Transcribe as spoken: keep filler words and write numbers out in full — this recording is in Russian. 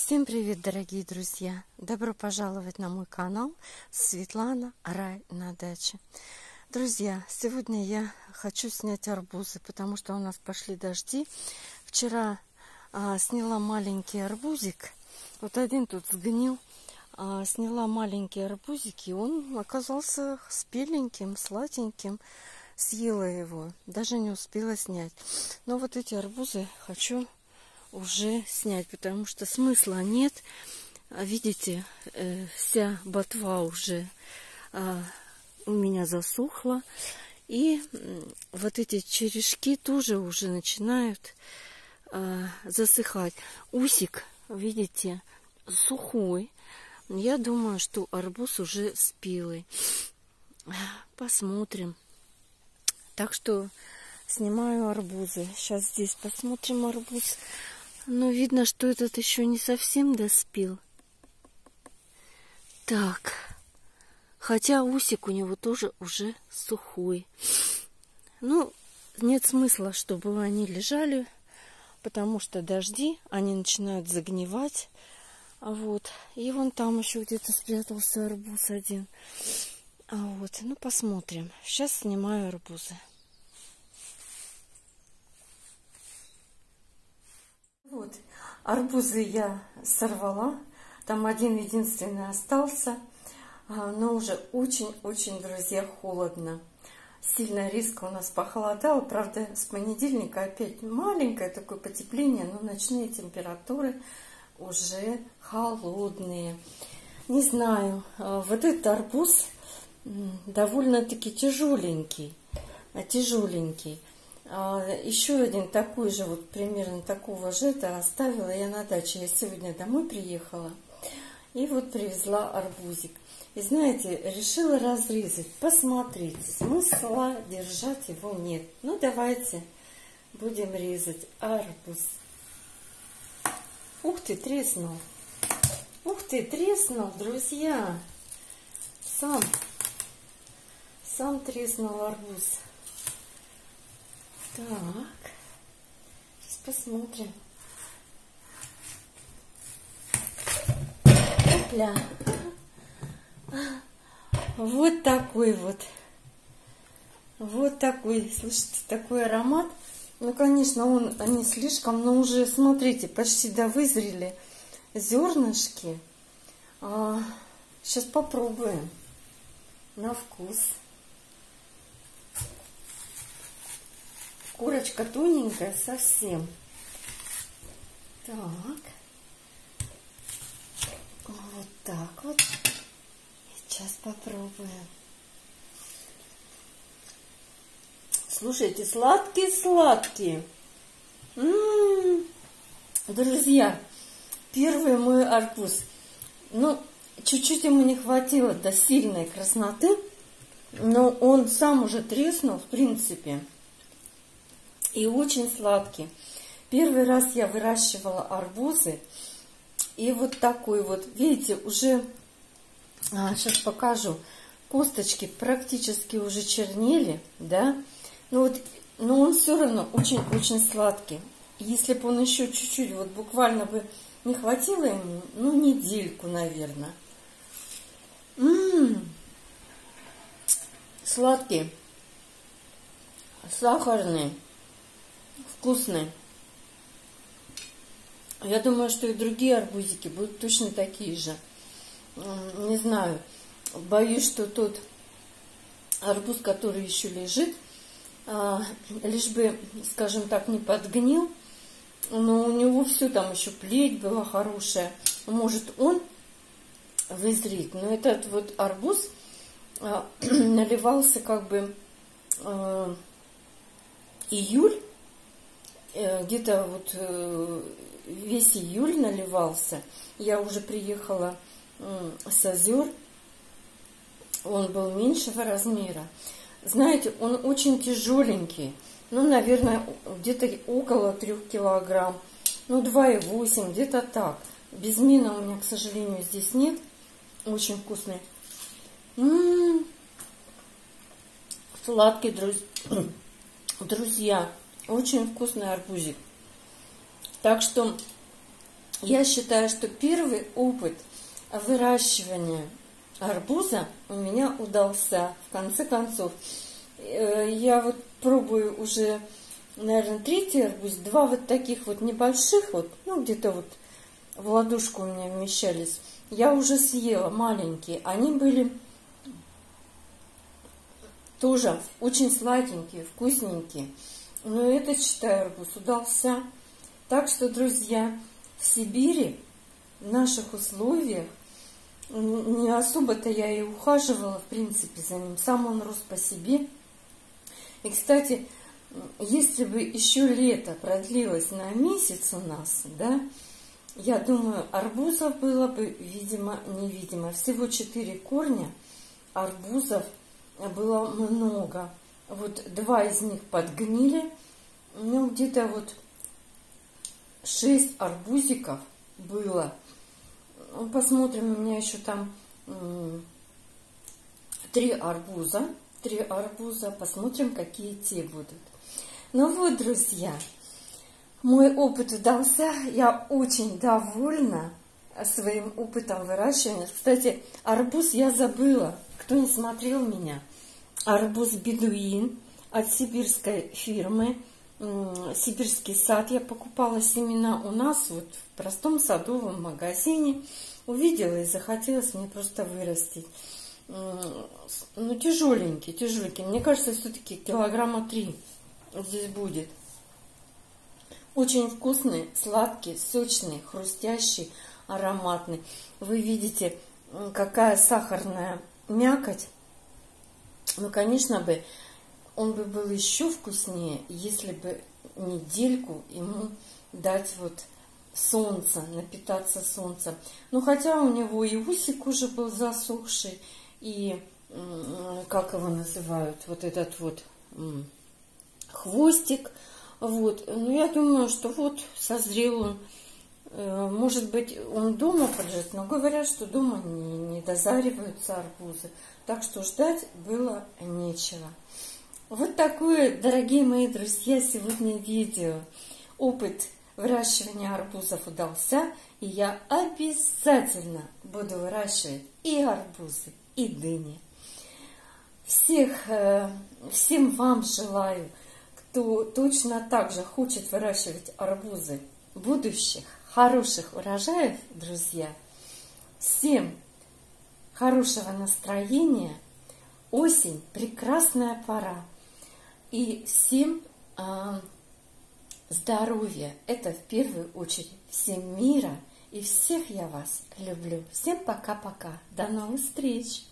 Всем привет, дорогие друзья! Добро пожаловать на мой канал Светлана Рай на даче. Друзья, сегодня я хочу снять арбузы, потому что у нас пошли дожди. Вчера а, сняла маленький арбузик. Вот один тут сгнил. А, сняла маленький арбузик, и он оказался спеленьким, сладеньким. Съела его, даже не успела снять. Но вот эти арбузы хочу уже снять, потому что смысла нет. Видите, э, вся ботва уже э, у меня засохла, и э, вот эти черешки тоже уже начинают э, засыхать. Усик, видите, сухой. Я думаю, что арбуз уже спелый. Посмотрим. Так что снимаю арбузы. Сейчас здесь посмотрим арбуз. Но видно, что этот еще не совсем доспел. Так. Хотя усик у него тоже уже сухой. Ну, нет смысла, чтобы они лежали, потому что дожди, они начинают загнивать. Вот. И вон там еще где-то спрятался арбуз один. А вот, ну посмотрим. Сейчас снимаю арбузы. Вот, арбузы я сорвала, там один единственный остался, но уже очень-очень, друзья, холодно. Сильно резко у нас похолодало, правда, с понедельника опять маленькое такое потепление, но ночные температуры уже холодные. Не знаю, вот этот арбуз довольно-таки тяжеленький, тяжеленький. Еще один такой же, вот примерно такого же, это оставила я на даче. Я сегодня домой приехала и вот привезла арбузик. И знаете, решила разрезать. Посмотрите, смысла держать его нет. Ну, давайте будем резать арбуз. Ух ты, треснул. Ух ты, треснул, друзья. Сам, сам треснул арбуз. Так, сейчас посмотрим. Опля. Вот такой вот. Вот такой, слышите, такой аромат. Ну, конечно, он не слишком, но уже, смотрите, почти довызрели зернышки. А, сейчас попробуем на вкус. Корочка тоненькая совсем. Так. Вот так вот. Сейчас попробуем. Слушайте, сладкие-сладкие. М-м-м. Друзья, первый мой арбуз. Ну, чуть-чуть ему не хватило до сильной красноты, но он сам уже треснул, в принципе. И очень сладкий. Первый раз я выращивала арбузы. И вот такой вот, видите, уже, а, сейчас покажу, косточки практически уже чернели, да. Но, вот, но он все равно очень-очень сладкий. Если бы он еще чуть-чуть, вот буквально бы не хватило ему, ну, недельку, наверное. М-м-м. Сладкий. Сахарный. Вкусный. Я думаю, что и другие арбузики будут точно такие же. Не знаю. Боюсь, что тот арбуз, который еще лежит, лишь бы, скажем так, не подгнил, но у него все там еще плеть была хорошая. Может, он вызреть. Но этот вот арбуз наливался как бы июль. Где-то вот весь июль наливался. Я уже приехала с озер. Он был меньшего размера. Знаете, он очень тяжеленький. Ну, наверное, где-то около трех килограмм. Ну, два и восемь, где-то так. Безмина у меня, к сожалению, здесь нет. Очень вкусный. М-м-м. Сладкий, друз... друзья. Очень вкусный арбузик. Так что Я считаю, что первый опыт выращивания арбуза у меня удался. В конце концов, я вот пробую уже, наверное, третий арбуз. Два вот таких вот небольших, вот, ну, где-то вот в ладошку у меня вмещались. Я уже съела маленькие. Они были тоже очень сладенькие, вкусненькие. Но этот, считаю, арбуз удался. Так что, друзья, в Сибири, в наших условиях, не особо-то я и ухаживала, в принципе, за ним. Сам он рос по себе. И, кстати, если бы еще лето продлилось на месяц у нас, да, я думаю, арбузов было бы, видимо, невидимо. Всего четыре корня арбузов было много. Вот два из них подгнили. Ну, где-то вот шесть арбузиков было. Посмотрим, у меня еще там три арбуза. Три арбуза. Посмотрим, какие те будут. Ну вот, друзья, мой опыт удался. Я очень довольна своим опытом выращивания. Кстати, арбуз я забыла. Кто не смотрел меня, арбуз бедуин от сибирской фирмы. Сибирский сад, я покупала семена у нас вот в простом садовом магазине. Увидела и захотелось мне просто вырастить. Ну, тяжеленький, тяжеленький. Мне кажется, все-таки килограмма три здесь будет. Очень вкусный, сладкий, сочный, хрустящий, ароматный. Вы видите, какая сахарная мякоть. Ну, конечно бы, он бы был еще вкуснее, если бы недельку ему дать вот солнце, напитаться солнцем. Ну, хотя у него и усик уже был засохший, и, как его называют, вот этот вот хвостик. Вот. Ну, я думаю, что вот созрел он. Может быть, он дома поджет, но говорят, что дома не, не дозариваются арбузы. Так что ждать было нечего. Вот такое, дорогие мои друзья, сегодня видео. Опыт выращивания арбузов удался, и я обязательно буду выращивать и арбузы, и дыни. Всех, всем вам желаю, кто точно так же хочет выращивать арбузы, будущих хороших урожаев, друзья. Всем хорошего настроения. Осень – прекрасная пора. И всем э, здоровья. Это в первую очередь. Всем мира. И всех я вас люблю. Всем пока-пока. До новых встреч.